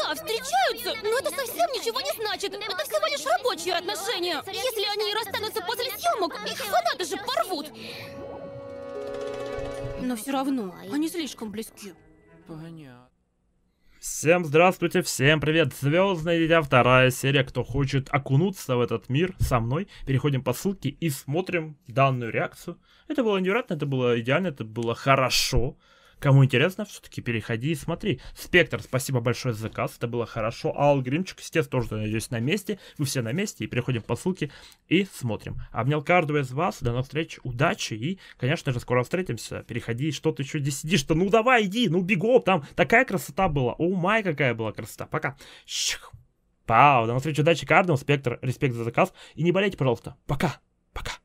Да, встречаются, но это совсем ничего не значит. Это всего лишь рабочие отношения. Если они и расстанутся после съемок, их фанаты же порвут. Но все равно, они слишком близки. Понятно. Всем здравствуйте, всем привет, Звездное дитя, вторая серия. Кто хочет окунуться в этот мир со мной, переходим по ссылке и смотрим данную реакцию. Это было невероятно, это было идеально, это было хорошо. Кому интересно, все-таки переходи и смотри. Спектр, спасибо большое за заказ, это было хорошо. Ал Гримчик, естественно, тоже, надеюсь, на месте. Вы все на месте, и переходим по ссылке и смотрим. Обнял каждого из вас, до новых встреч, удачи и, конечно же, скоро встретимся. Переходи, что ты еще здесь сидишь-то? Ну давай, иди, ну бегом, там такая красота была. О май, какая была красота. Пока. Пау, до новых встреч, удачи каждому. Спектр, респект за заказ. И не болейте, пожалуйста. Пока. Пока.